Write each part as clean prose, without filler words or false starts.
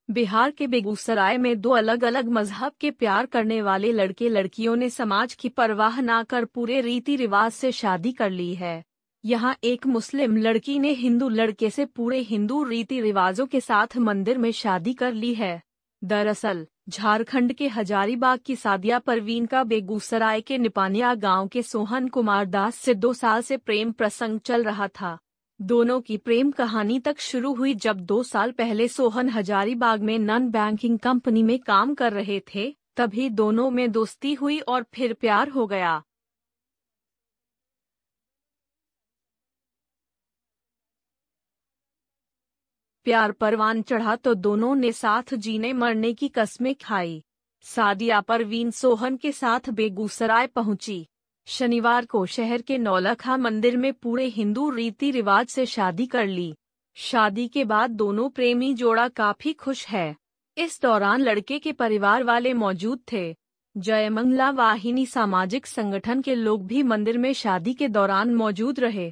बिहार के बेगूसराय में दो अलग अलग मजहब के प्यार करने वाले लड़के लड़कियों ने समाज की परवाह न कर पूरे रीति रिवाज से शादी कर ली है। यहाँ एक मुस्लिम लड़की ने हिंदू लड़के से पूरे हिंदू रीति रिवाजों के साथ मंदिर में शादी कर ली है। दरअसल झारखंड के हजारीबाग की सादिया परवीन का बेगूसराय के निपानिया गांव के सोहन कुमार दास से 2 साल से प्रेम प्रसंग चल रहा था। दोनों की प्रेम कहानी तक शुरू हुई जब 2 साल पहले सोहन हजारीबाग में नॉन बैंकिंग कंपनी में काम कर रहे थे, तभी दोनों में दोस्ती हुई और फिर प्यार हो गया। प्यार परवान चढ़ा तो दोनों ने साथ जीने मरने की कस्में खाई। सादिया परवीन सोहन के साथ बेगूसराय पहुंची। शनिवार को शहर के नौलखा मंदिर में पूरे हिंदू रीति रिवाज से शादी कर ली। शादी के बाद दोनों प्रेमी जोड़ा काफी खुश है। इस दौरान लड़के के परिवार वाले मौजूद थे। जयमंगला वाहिनी सामाजिक संगठन के लोग भी मंदिर में शादी के दौरान मौजूद रहे।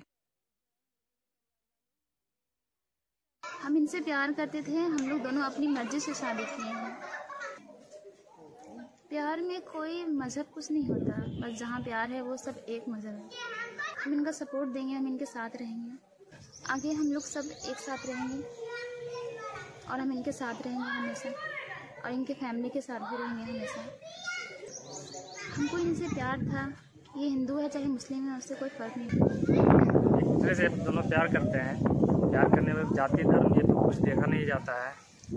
हम इनसे प्यार करते थे, हम लोग दोनों अपनी मर्जी से शादी किए हैं। प्यार में कोई मजहब कुछ नहीं होता, बस जहाँ प्यार है वो सब एक मजहब है। हम इनका सपोर्ट देंगे, हम इनके साथ रहेंगे, आगे हम लोग सब एक साथ रहेंगे और हम इनके साथ रहेंगे हमेशा, और इनके फैमिली के साथ भी रहेंगे हमेशा। हमको इनसे प्यार था, ये हिंदू है चाहे मुस्लिम है उससे कोई फ़र्क नहीं पड़ता। एक दूसरे से दोनों प्यार करते हैं। प्यार करने में जाति धर्म ये तो कुछ देखा नहीं जाता है।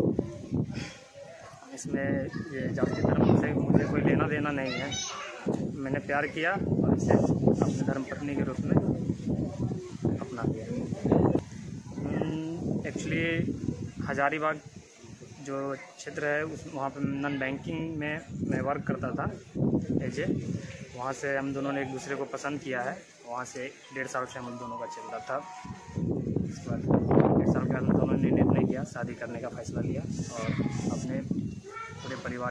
इसमें ये जाति धर्म से मुझे कोई लेना देना नहीं है। मैंने प्यार किया और इसे अपने धर्म पत्नी के रूप में अपना लिया। एक्चुअली हजारीबाग जो क्षेत्र है उस वहाँ पर नॉन बैंकिंग में मैं वर्क करता था एजे। वहाँ से हम दोनों ने एक दूसरे को पसंद किया है। वहाँ से 1.5 साल से हम दोनों का चल रहा था। इसके बाद 1.5 साल के बाद हम दोनों ने निर्णय किया, शादी करने का फैसला लिया और अपने पूरे परिवार।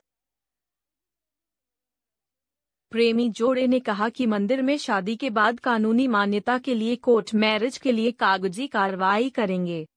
प्रेमी जोड़े ने कहा कि मंदिर में शादी के बाद कानूनी मान्यता के लिए कोर्ट मैरिज के लिए कागजी कार्रवाई करेंगे।